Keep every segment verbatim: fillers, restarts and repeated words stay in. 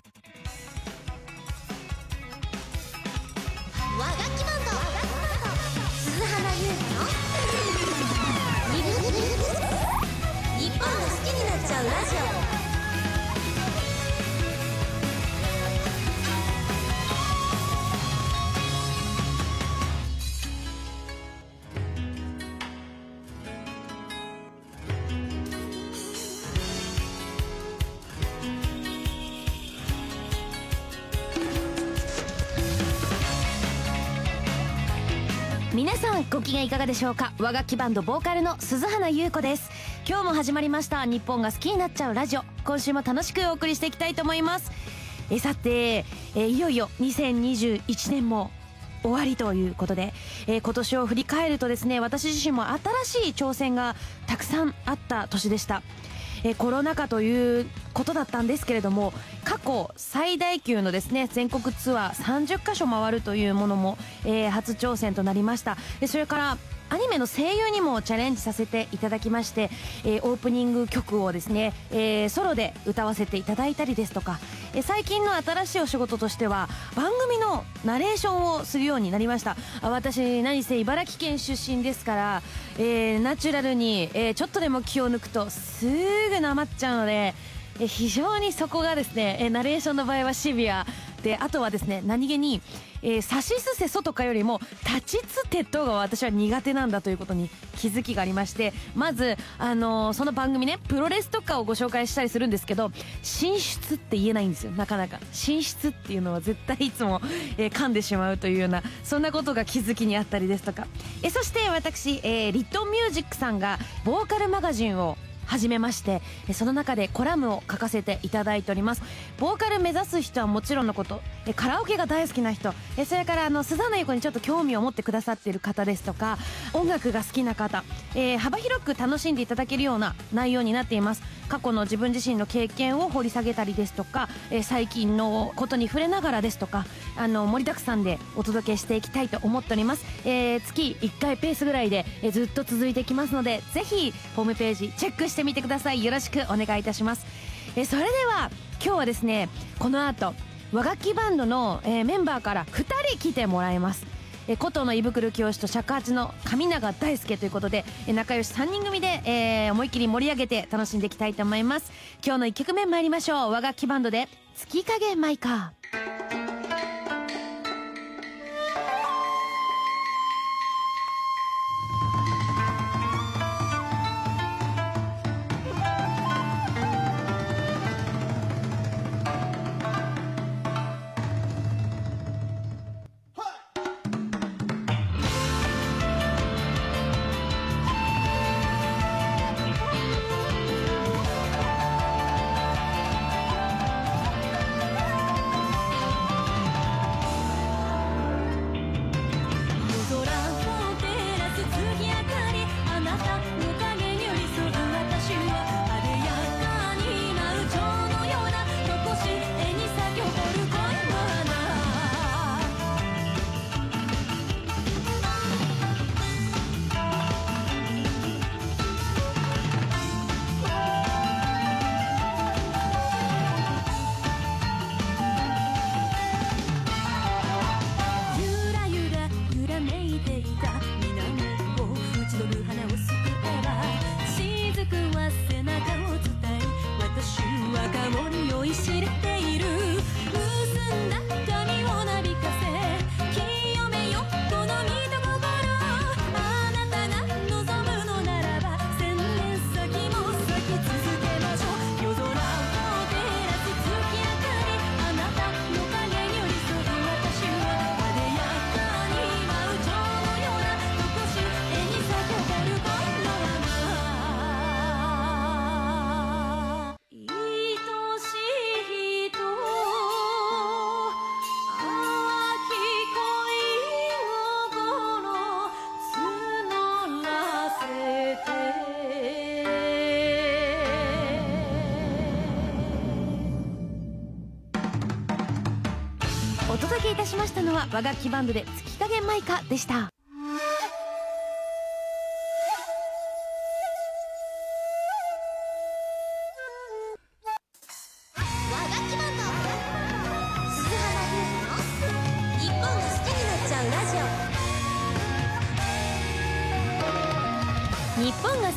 和楽器バンド鈴花優子の日本が好きになっちゃうラジオ。 皆さんご機嫌いかがでしょうか。和楽器バンドボーカルの鈴花優子です。今日も始まりました日本が好きになっちゃうラジオ。今週も楽しくお送りしていきたいと思います。えさてえいよいよにせんにじゅういちねんも終わりということで、えー、今年を振り返るとですね、私自身も新しい挑戦がたくさんあった年でした。えー、コロナ禍ということだったんですけれども、過去最大級のですね全国ツアーさんじゅっかしょ回るというものも、えー、初挑戦となりました。でそれからアニメの声優にもチャレンジさせていただきまして、えー、オープニング曲をですね、えー、ソロで歌わせていただいたりですとか、えー、最近の新しいお仕事としては番組のナレーションをするようになりました。あ私何せ茨城県出身ですから、えー、ナチュラルに、えー、ちょっとでも気を抜くとすぐなまっちゃうので、えー、非常にそこがですね、えー、ナレーションの場合はシビアで、あとはですね何気にえー、さしすせそとかよりも立ちつてとが私は苦手なんだということに気づきがありまして、まず、あのー、その番組ねプロレスとかをご紹介したりするんですけど、進出って言えないんですよ。なかなか進出っていうのは絶対いつも、えー、噛んでしまうというようなそんなことが気づきにあったりですとか、えそして私、えー、リットンミュージックさんがボーカルマガジンを始めまして、その中でコラムを書かせていただいております。ボーカル目指す人はもちろんのこと、カラオケが大好きな人、それからあの鈴花優子にちょっと興味を持ってくださっている方ですとか、音楽が好きな方、えー、幅広く楽しんでいただけるような内容になっています。過去の自分自身の経験を掘り下げたりですとか、えー、最近のことに触れながらですとか、あの盛りだくさんでお届けしていきたいと思っております。えー、月いっかいペースぐらいで、えー、ずっと続いていきますので、ぜひホームページチェックしてみてください。よろしくお願いいたします。えー、それでは今日はですね、この後和楽器バンドの、えー、メンバーからふたり来てもらいます。えー、琴の胃袋教師と尺八の上永大輔ということで、えー、仲良しさんにん組で、えー、思いっきり盛り上げて楽しんでいきたいと思います。今日のいっきょくめ参りましょう。和楽器バンドで月影舞歌。お届けいたしましたのは和楽器バンドで月影舞歌でした。 和楽器バンド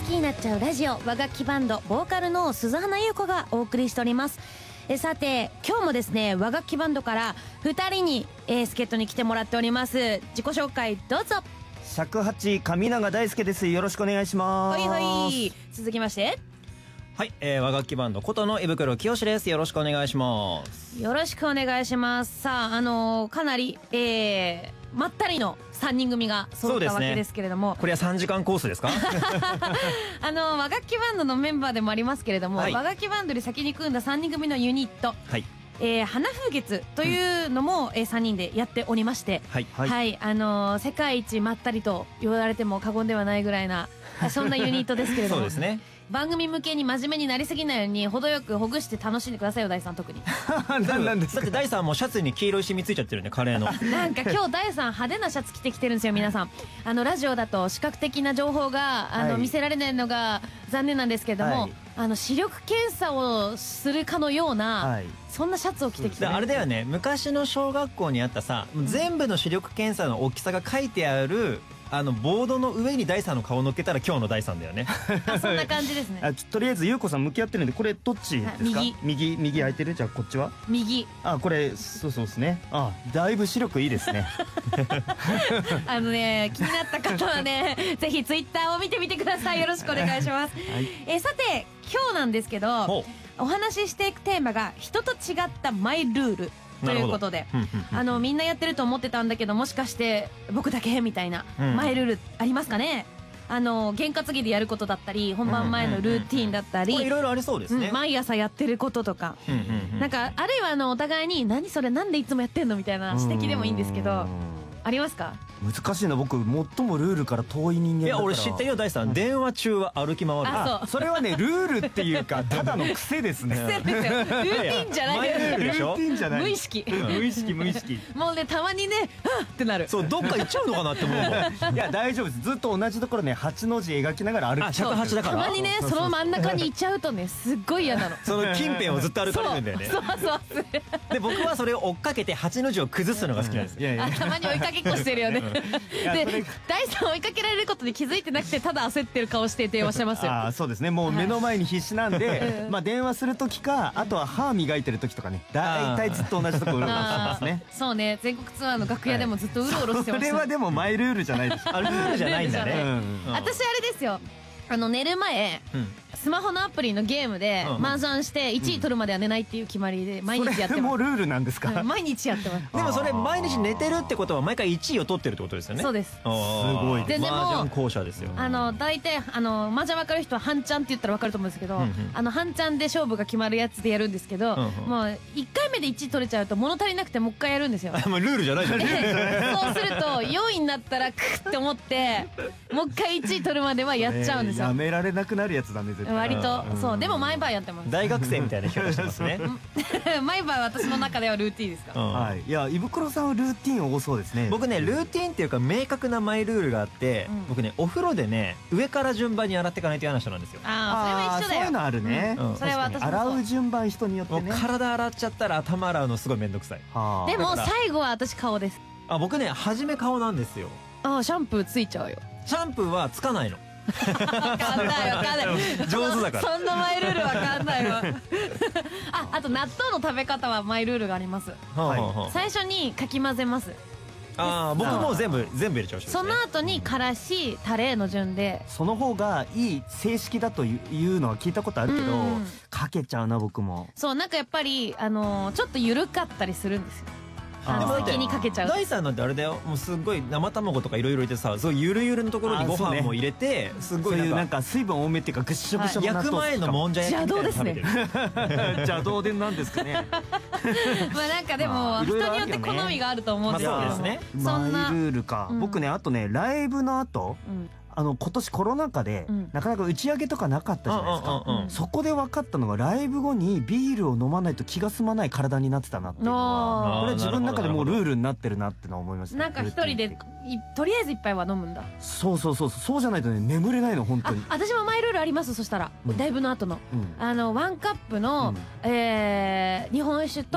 きになっちゃうラジオ、和楽器バンドボーカルの鈴花優子がお送りしております。えさて今日もですね、和楽器バンドからふたりに、えー、助っ人に来てもらっております。自己紹介どうぞ。 尺八上永大輔です。よろしくお願いします。 はいはい。続きましてはい、えー、和楽器バンドことの胃袋清です。よろしくお願いします。 よろしくお願いします。さあ、あのー、かなり、えー、まったりのさんにん組が揃ったわけですけれども、 ね、これはさんじかんコースですかあのー、和楽器バンドのメンバーでもありますけれども、 はい、 和楽器バンドで先に組んださんにん組のユニット、はい、えー、花風月というのも、うん、えー、さんにんでやっておりまして、はい、はい、あのー、世界一まったりと言われても過言ではないぐらいなそんなユニットですけれどもそうですね、番組向けに真面目になりすぎないように程よくほぐして楽しんでくださいよ、大さん。特になんですか。だって大さんもシャツに黄色いシミついちゃってるね、カレーのなんか今日大さん派手なシャツ着てきてるんですよ。皆さん、あのラジオだと視覚的な情報があの、はい、見せられないのが残念なんですけれども、はい、あの視力検査をするかのような、はい、そんなシャツを着てきてる。 あれだよね、昔の小学校にあったさ、全部の視力検査の大きさが書いてあるあのボードの上に大さんの顔を乗っけたら今日の大さんだよねあ、そんな感じですね。 あ、ちょとりあえず優子さん向き合ってるんで、これどっちですか。右右右空いてる。じゃあこっちは右。 あ、これそうそうですね。あ、だいぶ視力いいですねあのね、気になった方はねぜひツイッターを見てみてください。よろしくお願いします、はい、えさて今日なんですけど、お話ししていくテーマが人と違ったマイルールということで、あのみんなやってると思ってたんだけど、もしかして僕だけみたいなマイルールありますかね。あの験担ぎでやることだったり、本番前のルーティンだったり、 いろいろありそうですね、 うん、毎朝やってることとか、なんかあるいはあのお互いに何それなんでいつもやってんのみたいな指摘でもいいんですけど、ありますか。 難しいな。僕最もルールから遠い人間だから。いや、 俺知ってるよ大さん、電話中は歩き回る。 あ、それはねルールっていうかただの癖ですね。 癖ですよ。ルーティンじゃないですよ。 ルーティンじゃない。 無意識無意識無意識もうね、たまにねはっってなる。 そう、どっか行っちゃうのかなって思うもんいや大丈夫です。ずっと同じところねはちの字描きながら歩き。 尺八だからたまにねその真ん中に行っちゃうとねすっごい嫌なの。 その近辺をずっと歩かれるんだよね。 そうそうそう。 で僕はそれを追っかけてはちの字を崩すのが好きなんです。 いやいや、 たまに追いかけっこしてるよね。で大さん追いかけられることに気づいてなくて、ただ焦ってる顔して電話してますよ。 あ、そうですね。もう目の前に必死なんで、まあ電話する時か、あとは歯磨いてる時とかね、だいたいずっと同じところうろうろしてますね。 そうね、全国ツアーの楽屋でもずっとうろうろしてました。 それはでもマイルールじゃないです。 あ、ルールじゃないんだね。 私あれですよ、あの寝る前、スマホのアプリのゲームで麻雀していちい取るまでは寝ないっていう決まりで毎日やってます。 それもルールなんですか。 毎日やってます。 でもそれ毎日寝てるってことは毎回いちいを取ってるってことですよね。 そうです。すごい。 ででも麻雀校舎ですよ。 あの大体あの麻雀分かる人は半チャンって言ったら分かると思うんですけど、あの半チャンで勝負が決まるやつでやるんですけど、もういっかいめでいちい取れちゃうと物足りなくてもう一回やるんですよ。 もうルールじゃないじゃん。 そうするとよいになったらクッって思ってもう一回いちい取るまではやっちゃうんですよ。 やめられなくなるやつだね、絶対。 割とそう。でも毎晩やってます。 大学生みたいな表情してますね。 毎晩私の中ではルーティンですか。 はい。いや、胃袋さんはルーティン多そうですね。 僕ね、ルーティンっていうか明確なマイルールがあって、僕ねお風呂でね上から順番に洗っていかないという話なんですよ。 ああ、それは一緒だよ。 そういうのあるね。 それは私も洗う順番人によってね。 体洗っちゃったら頭洗うのすごい面倒くさい。 でも最後は私顔です。 あ、僕ね初め顔なんですよ。 あ、シャンプーついちゃうよ。 シャンプーはつかないの。 わかんないわかんない。 上手だから。 そんなマイルールわかんないわ。あ、あと納豆の食べ方はマイルールがあります。最初にかき混ぜます。 ああ、僕もう全部全部入れちゃうし。 その後にからしタレの順で。 その方がいい正式だというのは聞いたことあるけど、かけちゃうな僕も。 そう、なんかやっぱりあのちょっと緩かったりするんですよ。先にかけちゃう。 大さんなんてあれだよ、もうすごい生卵とかいろいろ入れてさ、すごいゆるゆるのところにご飯も入れて、すごいなんか水分多めっていうかぐっしょぐしょの納豆。 焼く前のもんじゃ焼きみたいなの食べてる。 邪道でなんですかね。 まあなんかでも人によって好みがあると思うんですけど。 そうですね。 マイルールか。僕ね、あとねライブの後。あの今年コロナ禍でなかなか打ち上げとかなかったじゃないですか。そこで分かったのが、ライブ後にビールを飲まないと気が済まない体になってたなっていうのは、これは自分の中でもうルールになってるなってのは思いました。 なんか一人でとりあえず一杯は飲むんだ。 そうそうそう、そうじゃないとね眠れないの本当に。 私もマイルールあります。そしたらライブの後のあのワンカップの日本酒と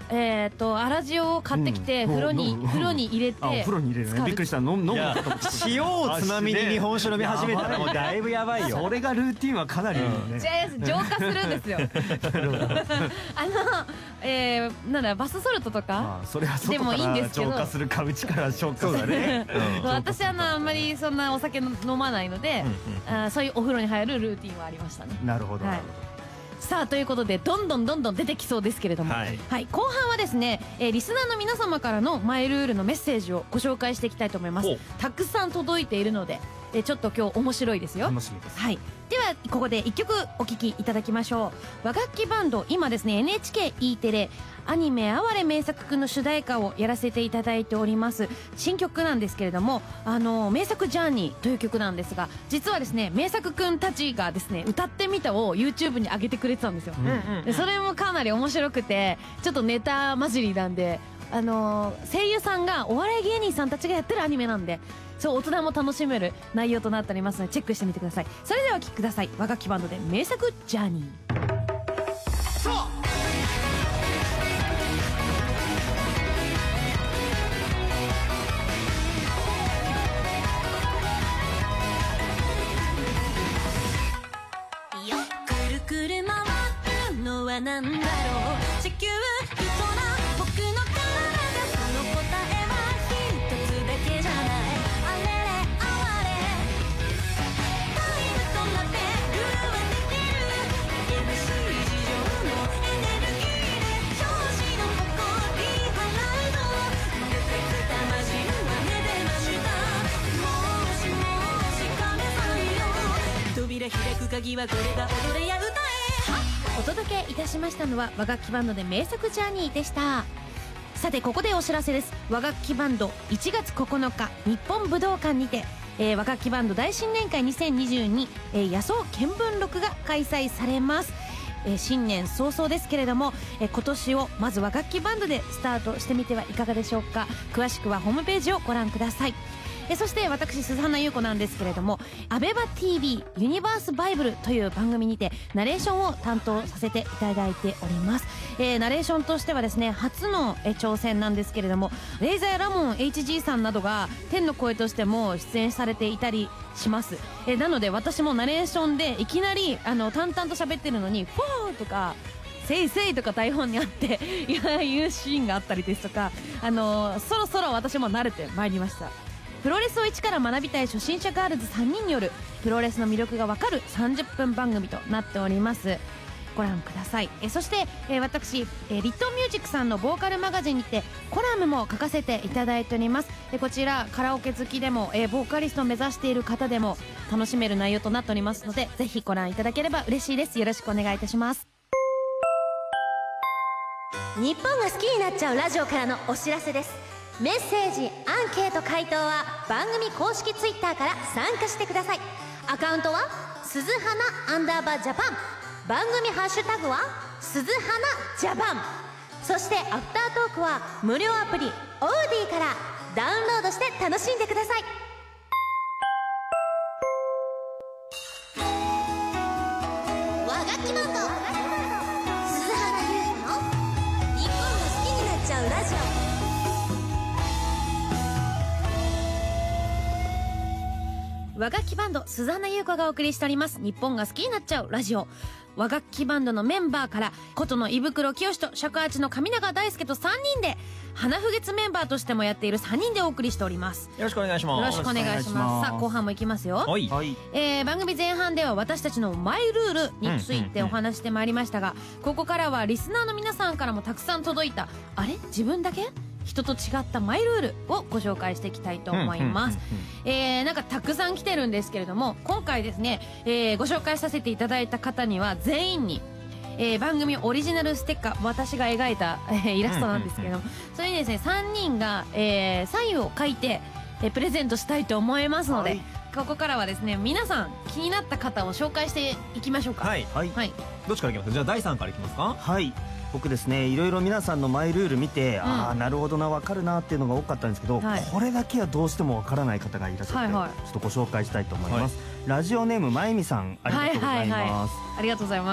えっと粗塩を買ってきて風呂に風呂に入れて、 あ、お風呂に入れるね。びっくりした。飲む飲むのかと思って。 塩をつまみに日本酒飲み始めたらもうだいぶやばいよ。 それがルーティンはかなりいいよね。 浄化するんですよ。あのえーなんだバスソルトとかそれは外でもいいんですけど、 から浄化するか内から消化するね。 私あのあんまりそんなお酒飲まないので、あそういうお風呂に入るルーティンはありましたね。 なるほど。 さあということでどんどんどんどん出てきそうですけれども、はい、はい、後半はですね、えー、リスナーの皆様からのマイルールのメッセージをご紹介していきたいと思います。たくさん届いているので、えー、ちょっと今日面白いですよ。 楽しみです。 はい、ではここでいっきょくお聴きいただきましょう。和楽器バンド、今ですね エヌエイチケー E テレアニメ哀れ名作くんの主題歌をやらせていただいております。新曲なんですけれども、あの名作ジャーニーという曲なんですが、実はですね名作くんたちがですね歌ってみたを YouTube に上げてくれてたんですよ、うん、でそれもかなり面白くて、ちょっとネタ混じりなんで、あの声優さんがお笑い芸人さんたちがやってるアニメなんで、そう大人も楽しめる内容となっておりますのでチェックしてみてください。それではお聴きください。和楽器バンドで名作ジャーニー。そうなんだろう地球人な僕の体、その答えは一つだけじゃない。あれれあれタイムとなってルーはできる エムシー 事情のエネルギーで調子の誇り払うの出てきたマジは寝てました。もしもし亀さんよ、扉開く鍵はこれが踊れや歌え。 お届けいたしましたのは和楽器バンドで名作ジャーニーでした。さてここでお知らせです。和楽器バンドいちがつここのか日本武道館にて、えー、和楽器バンド大新年会にせんにじゅうに、えー、野草見聞録が開催されます。えー、新年早々ですけれども、えー、今年をまず和楽器バンドでスタートしてみてはいかがでしょうか。詳しくはホームページをご覧ください。えそして私鈴花優子なんですけれども、アベマ ティービー ユニバースバイブルという番組にてナレーションを担当させていただいております。えー、ナレーションとしてはですね初のえ挑戦なんですけれども、レイザーラモン エイチジー さんなどが天の声としても出演されていたりします。えー、なので私もナレーションでいきなりあの淡々と喋ってるのにフォーとかせいせいとか台本にあって言うシーンがあったりですとか、あのー、そろそろ私も慣れてまいりました。プロレスを一から学びたい初心者ガールズさんにんによるプロレスの魅力がわかるさんじゅっぷん番組となっております。ご覧ください。えそして、え私、えリットンミュージックさんのボーカルマガジンにてコラムも書かせていただいております。えこちらカラオケ好きでも、えボーカリストを目指している方でも楽しめる内容となっておりますので、ぜひご覧いただければ嬉しいです。よろしくお願いいたします。 日本が好きになっちゃうラジオからのお知らせです。メッセージ、アンケート回答は番組公式ツイッターから参加してください。アカウントは鈴花アンダーバージャパン、番組ハッシュタグは鈴花ジャパン、そしてアフタートークは無料アプリオーディからダウンロードして楽しんでください。和楽器バンド鈴花優子の日本が好きになっちゃうラジオ。 和楽器バンド鈴花優子がお送りしております日本が好きになっちゃうラジオ。和楽器バンドのメンバーから琴の胃袋清と尺八の上永大輔とさんにんで、花不月メンバーとしてもやっているさんにんでお送りしております。 よろしくお願いします。 よろしくお願いします。さあ後半もいきますよ。はい、えー、番組前半では私たちのマイルールについてお話してまいりましたが、ここからはリスナーの皆さんからもたくさん届いた、あれ自分だけ人と違ったマイルールをご紹介していきたいと思います。えー、なんかたくさん来てるんですけれども、今回ですね、えー、ご紹介させていただいた方には全員に、えー、番組オリジナルステッカー、私が描いた、えー、イラストなんですけども、それにですねさんにんが、えー、サインを書いて、えー、プレゼントしたいと思いますので、はい、ここからはですね皆さん気になった方を紹介していきましょうか。はい、はい、 どっちからいきますか。じゃあだいさんからいきますか。 はい、僕ですねいろいろ皆さんのマイルール見て、うん、ああなるほどな分かるなっていうのが多かったんですけど、はい、これだけはどうしても分からない方がいらっしゃって、はいはい、ちょっとご紹介したいと思います。はい、ラジオネームまゆみさん、ありがとうございます。 ありがとうございます。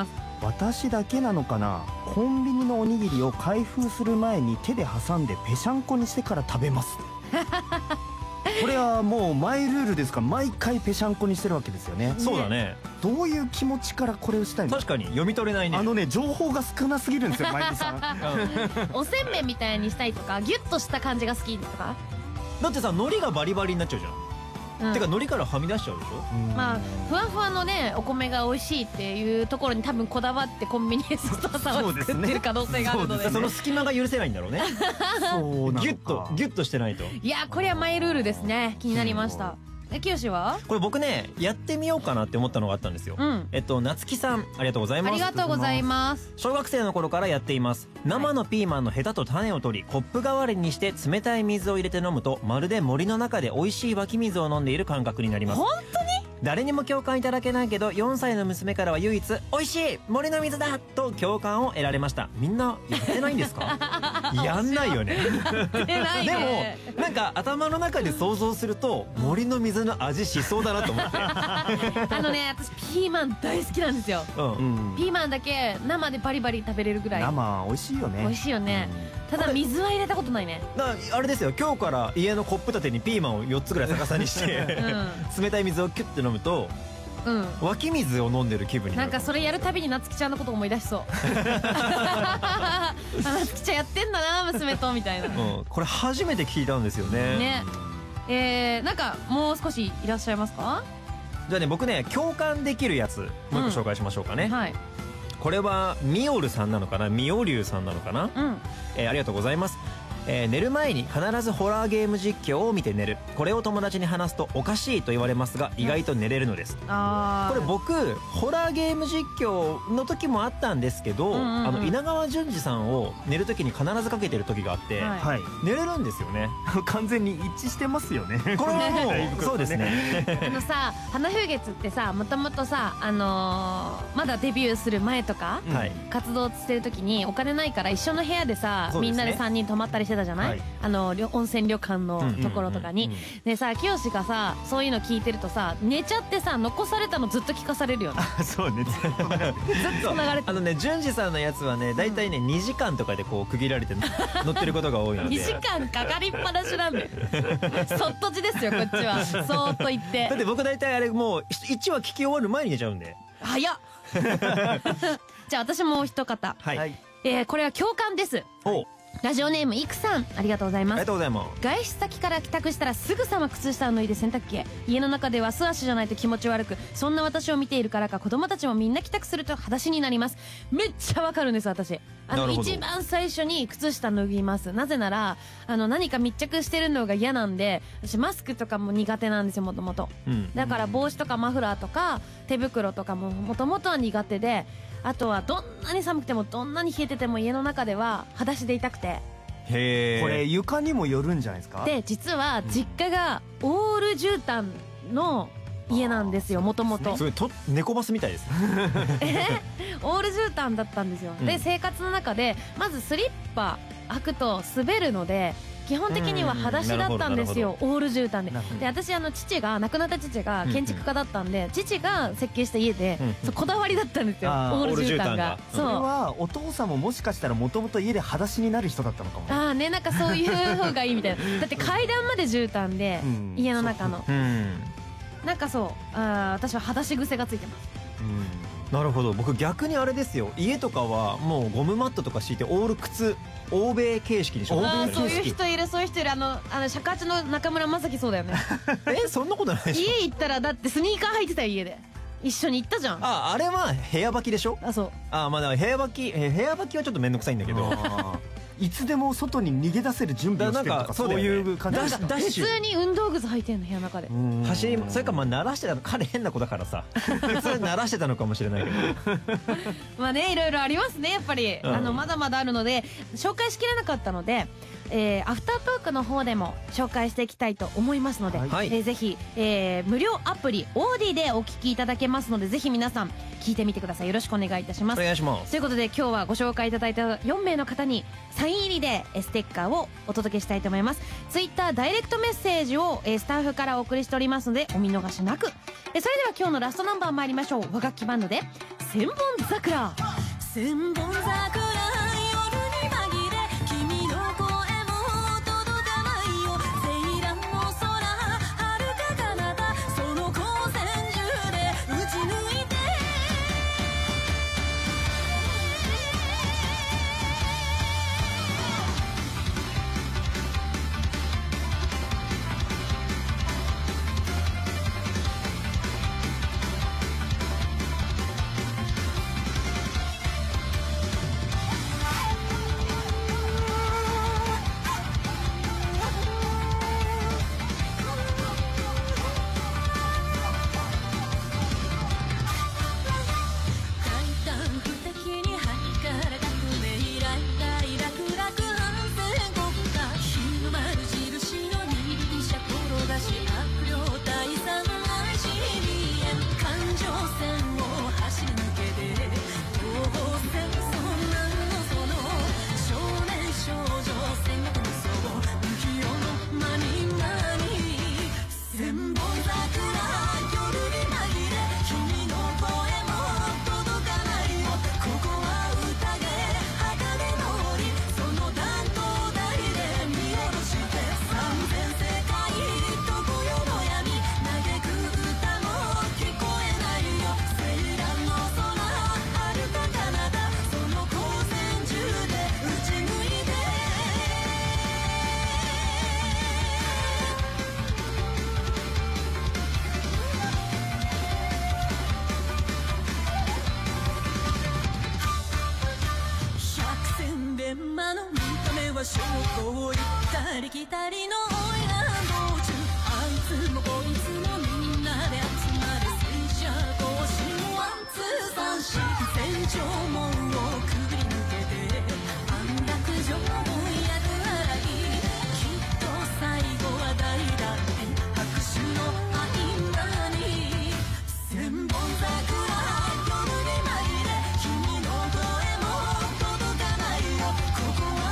私だけなのかな、コンビニのおにぎりを開封する前に手で挟んでぺしゃんこにしてから食べますこれはもうマイルールですから、毎回ぺしゃんこにしてるわけですよね。 そうだね。 どういう気持ちからこれをしたいの？ 確かに読み取れないね。 あのね、情報が少なすぎるんですよまゆみさんおせんべいみたいにしたいとか、ギュッとした感じが好きとか。 だってさ、海苔がバリバリになっちゃうじゃん。 うん、 てか海苔からはみ出しちゃうでしょ。 まあふわふわのねお米が美味しいっていうところに多分こだわってコンビニエンスストアさんを作ってる可能性があるので、 その隙間が許せないんだろうねそうなのか。 ギュッとギュッとしてないと。 いやこれはマイルールですね。気になりました。え、きよしは？ これ僕ねやってみようかなって思ったのがあったんですよ。 うん、 えっとなつきさん、ありがとうございます。 ありがとうございます。 小学生の頃からやっています。生のピーマンのヘタと種を取り、コップ代わりにして冷たい水を入れて飲むと、まるで森の中で美味しい湧き水を飲んでいる感覚になります。 本当に？ 誰にも共感いただけないけど、よんさいの娘からは唯一美味しい森の水だと共感を得られました。みんなやってないんですか？やんないよねでもなんか頭の中で想像すると森の水の味しそうだなと思ってあのね、私ピーマン大好きなんですよ。 うん、 うん、 ピーマンだけ生でバリバリ食べれるぐらい。 生美味しいよね。 美味しいよね。ただ水は入れたことないね。 だからあれですよ、今日から家のコップ立てにピーマンをよっつぐらい逆さにして、うん、冷たい水をキュッて飲むと、うん、湧き水を飲んでる気分になる。 なんかそれやるたびになつきちゃんのこと思い出しそうあ、なつきちゃんやってんだな娘とみたいな、うん、 これ初めて聞いたんですよね。 ねえー、なんかもう少しいらっしゃいますか？ じゃあね、僕ね共感できるやつもう一個紹介しましょうかね、うん、はい。これはミオルさんなのかな、ミオリュウさんなのかな、うん、えー、ありがとうございます。えー、寝る前に必ずホラーゲーム実況を見て寝る。これを友達に話すとおかしいと言われますが、意外と寝れるのです。あこれ僕ホラーゲーム実況の時もあったんですけど、うんうんうん、あの稲川淳二さんを寝る時に必ずかけてる時があって、はい、寝れるんですよね完全に一致してますよねこれはもうそうですねあのさ、花風月ってさ、もともとさ、あのー、まだデビューする前とか、はい、活動してる時にお金ないから一緒の部屋でさ、ね、みんなでさんにん泊まったりしてたじゃない、はい、あの温泉旅館のところとかに。でさ、きよしがさそういうの聞いてるとさ、寝ちゃってさ、残されたのずっと聞かされるよねそうね、ずっと流れてずっと流れてあのね、淳二さんのやつはね、大体ね、うん、にじかんとかでこう区切られて乗ってることが多いのでにじかんかかりっぱなしなんでそっとじですよこっちはそーっと言ってだって僕大体あれもういちわ聞き終わる前に寝ちゃうんで早っじゃあ私もう一方、はい、えー、これは共感です。おラジオネームいくさん、ありがとうございます。 ありがとうございます。 外出先から帰宅したらすぐさま靴下を脱いで洗濯機へ。家の中では素足じゃないと気持ち悪く、そんな私を見ているからか子供たちもみんな帰宅すると裸足になります。めっちゃわかるんです私。あの一番最初に靴下脱ぎます。なぜならあの何か密着してるのが嫌なんで、私マスクとかも苦手なんですよもともと。だから帽子とかマフラーとか手袋とかももともとは苦手で、あとはどんなに寒くてもどんなに冷えてても家の中では裸足でいたくて。 へー、これ床にもよるんじゃないですか。 で実は実家がオール絨毯の家なんですよもともと。 それと猫バスみたいですえオール絨毯だったんですよ、うん、で生活の中でまずスリッパ履くと滑るので基本的には裸足だったんですよ、オール絨毯で。で私あの父が亡くなった父が建築家だったんで、うんうん、父が設計した家で、うんうん、そうこだわりだったんですよ、オール絨毯が。 それはお父さんももしかしたらもともと家で裸足になる人だったのかも。 ああね、なんかそういう方がいいみたいなだって階段まで絨毯で、うん、家の中の、うん、なんかそうあ私は裸足癖がついてます、 うん。なるほど。僕逆にあれですよ、家とかはもうゴムマットとか敷いてオール靴欧米形式にしよう。 あそういう人いる、そういう人いる。あのあの尺八の中村雅樹そうだよねえそんなことないでしょ。 家行ったらだってスニーカー履いてたよ家で。一緒に行ったじゃん。 ああれは部屋履きでしょ。 あそう。 あまあ部屋履き部屋履きはちょっと面倒くさいんだけどいつでも外に逃げ出せる準備をしてるとかそういう感じでした。 普通に運動靴履いてんの部屋の中で走り。それかまあ鳴らしてたの、彼変な子だからさ普通鳴らしてたのかもしれないけどまあね、いろいろありますねやっぱり、うん、あのまだまだあるので紹介しきれなかったので、えー、アフタートークの方でも紹介していきたいと思いますので、はい、えー、ぜひ、えー、無料アプリオーディでお聞きいただけますので、ぜひ皆さん聞いてみてください。よろしくお願いいたします。 お願いします。 ということで今日はご紹介いただいたよんめいの方にサイン入りでステッカーをお届けしたいと思います。ツイッターダイレクトメッセージをスタッフからお送りしておりますのでお見逃しなく。それでは今日のラストナンバー参りましょう。和楽器バンドで千本桜。 千本桜夜に紛れ君の声も届かないよセイランの空遥か彼方その光線中で打ち抜いて証拠を行ったり来たりのオイラン道中あいつもこいつもみんなで集まる戦車同士ワンツー三四戦場門をくぐり抜けて安楽城も役払いきっと最後は代だって拍手の合間に千本桜夜に紛れ君の声も届かないよここは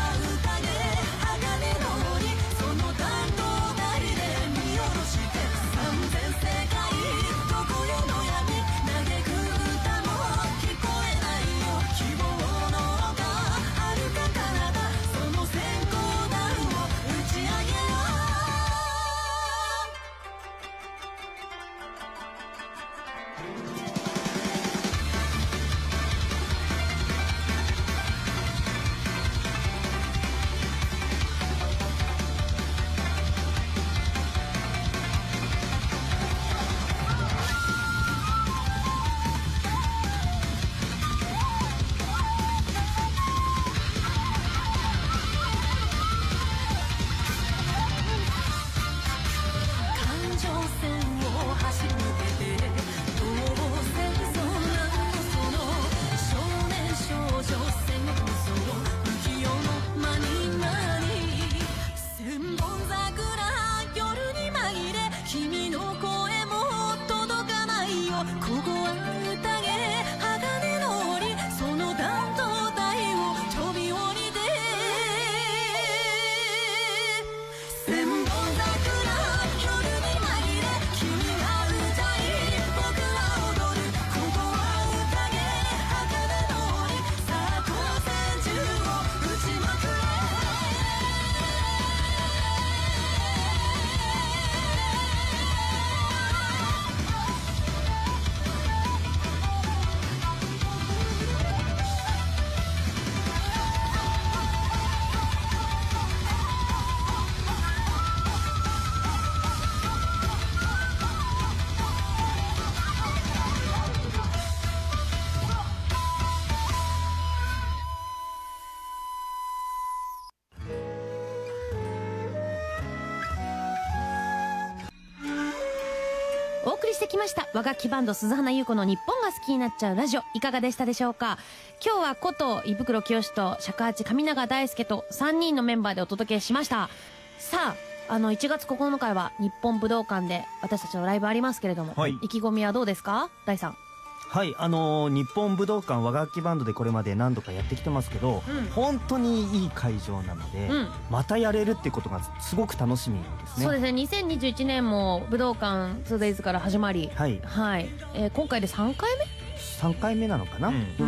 お送りしてきました和楽器バンド鈴花優子の日本が好きになっちゃうラジオ、いかがでしたでしょうか。今日はこと胃袋清と尺八上永大輔とさんにんのメンバーでお届けしました。さあ、あのいちがつここのかは日本武道館で私たちのライブありますけれども、はい、意気込みはどうですか、大さん。 はい、あのー、日本武道館和楽器バンドでこれまで何度かやってきてますけど、うん、本当にいい会場なので、うん、またやれるってことがすごく楽しみですね。 そうですね、にせんにじゅういちねんも武道館 ツーデイズ から始まり、はい、はい、えー、今回でさんかいめさんかいめなのかな、うん、うん、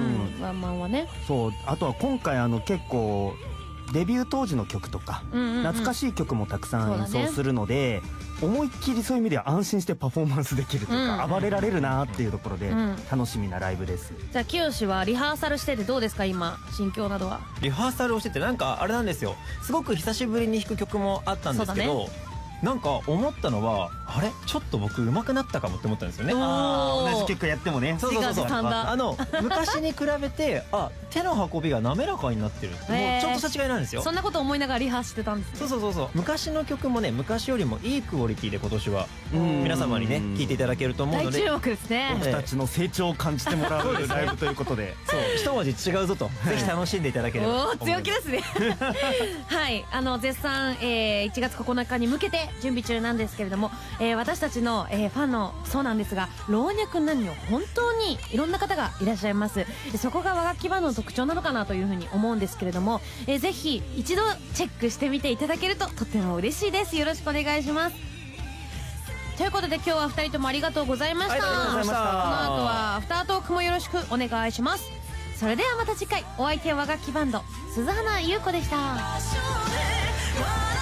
ワンマンはね。 そう、あとは今回あの結構デビュー当時の曲とか、うんうんうん、懐かしい曲もたくさん演奏するので、ね、思いっきりそういう意味では安心してパフォーマンスできるというか、うん、暴れられるなっていうところで楽しみなライブです、うん、 じゃあ清はリハーサルしててどうですか、今心境などは。 リハーサルをしててなんかあれなんですよ、すごく久しぶりに弾く曲もあったんですけど、なんか思ったのは、あれちょっと僕上手くなったかもって思ったんですよね。 あ、同じ曲やってもね。 そうそうそうそう、あの昔に比べてあ手の運びが滑らかになってる、もうちょっとした違いなんですよ。 そんなこと思いながらリハしてたんですね。 そうそうそうそう、昔の曲もね、昔よりもいいクオリティで今年は皆様にね聴いていただけると思うので、 大注目ですね。 僕たちの成長を感じてもらうライブということで、 そう一文字違うぞと、ぜひ楽しんでいただければ。 おー、強気ですね。はい、あの絶賛、えー、いちがつここのかに向けて準備中なんですけれども、えー、私たちの、えー、ファンのそうなんですが、老若男女本当にいろんな方がいらっしゃいます。そこが和楽器バンドの特徴なのかなというふうに思うんですけれども、えー、ぜひ一度チェックしてみていただけるととても嬉しいです。よろしくお願いします。ということで今日はふたりともありがとうございました。 ありがとうございました。この後はアフタートークもよろしくお願いします。それではまた次回、お相手は和楽器バンド鈴花優子でした。